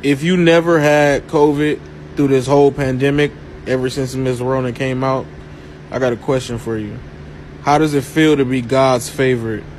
if you never had COVID through this whole pandemic, ever since Ms. Rona came out, I got a question for you. How does it feel to be God's favorite